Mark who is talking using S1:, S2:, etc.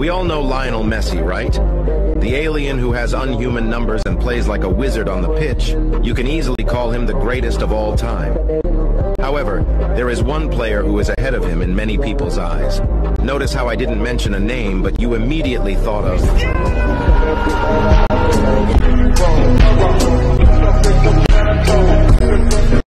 S1: We all know Lionel Messi, right? The alien who has unhuman numbers and plays like a wizard on the pitch. You can easily call him the greatest of all time. However, there is one player who is ahead of him in many people's eyes. Notice how I didn't mention a name, but you immediately thought of...